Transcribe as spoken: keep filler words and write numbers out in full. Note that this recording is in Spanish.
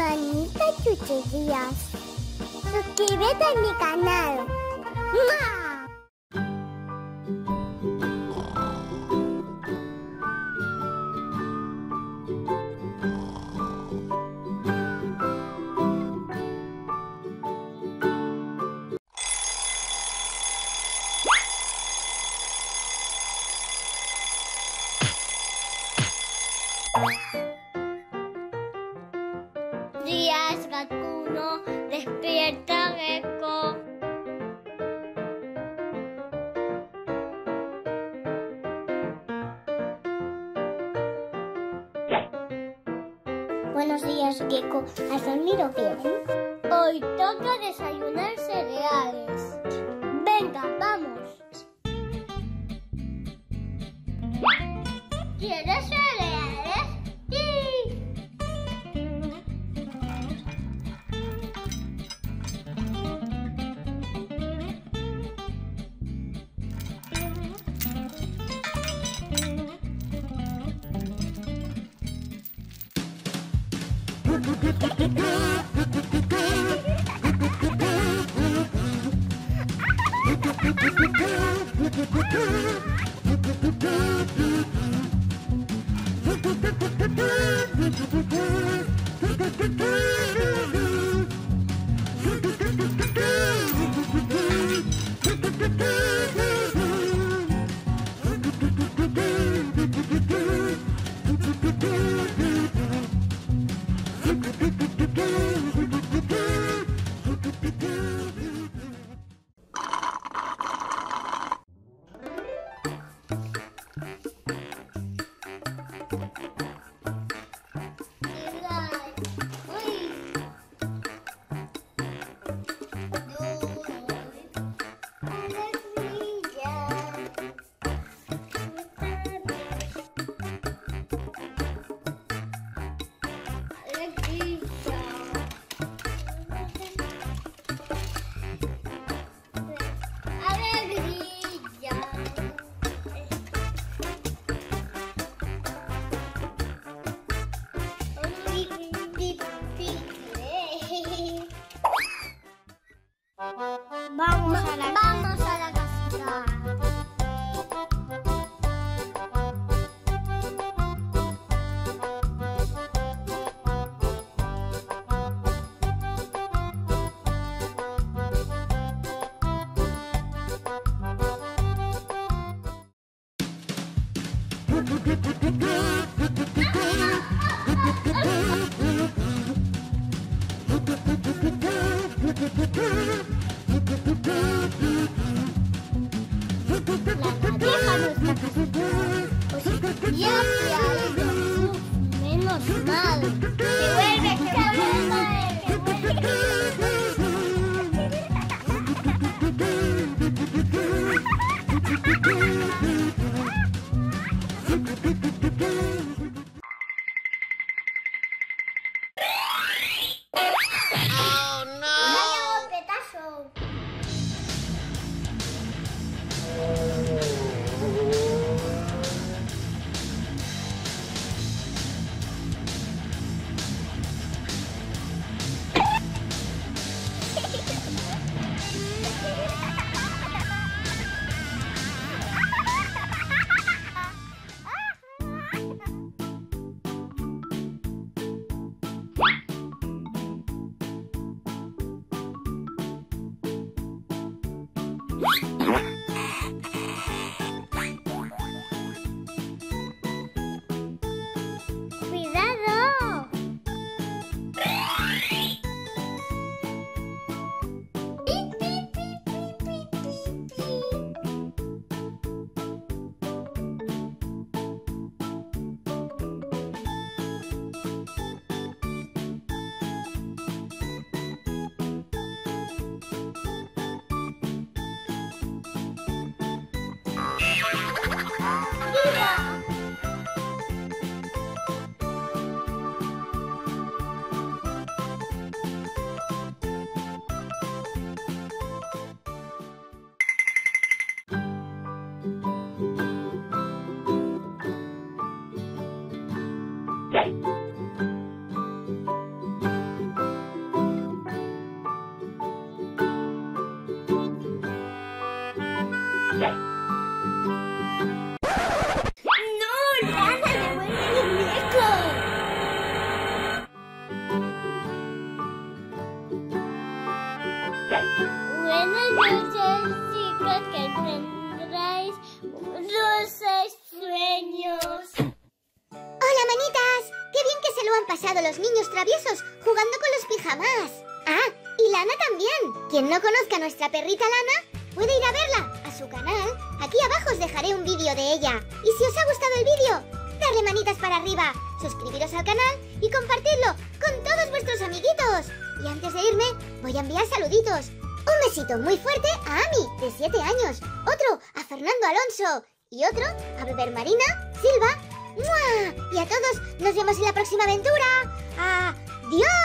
Manita chucherías. Suscríbete a mi canal. ¡Mua! Días, gatuno, despierta, gecko. Buenos días, gecko. ¿Has dormido bien? Hoy toca desayunar cereales. Venga, vamos. ¿Quieres cereales? Sí. Vamos a la Vamos a la casita. Ya se ha ido. Menos mal. Que vuelve, que vuelve, que Oh no. Vaya golpetazo. lo han pasado los niños traviesos jugando con los pijamas. Ah, y Lana también. Quien no conozca a nuestra perrita Lana puede ir a verla a su canal. Aquí abajo os dejaré un vídeo de ella. Y si os ha gustado el vídeo, darle manitas para arriba, suscribiros al canal y compartirlo con todos vuestros amiguitos. Y antes de irme, voy a enviar saluditos. Un besito muy fuerte a Ami, de siete años. Otro a Fernando Alonso. Y otro a Beber Marina, Silva. ¡Mua! Y a todos nos vemos en la próxima aventura. ¡Adiós!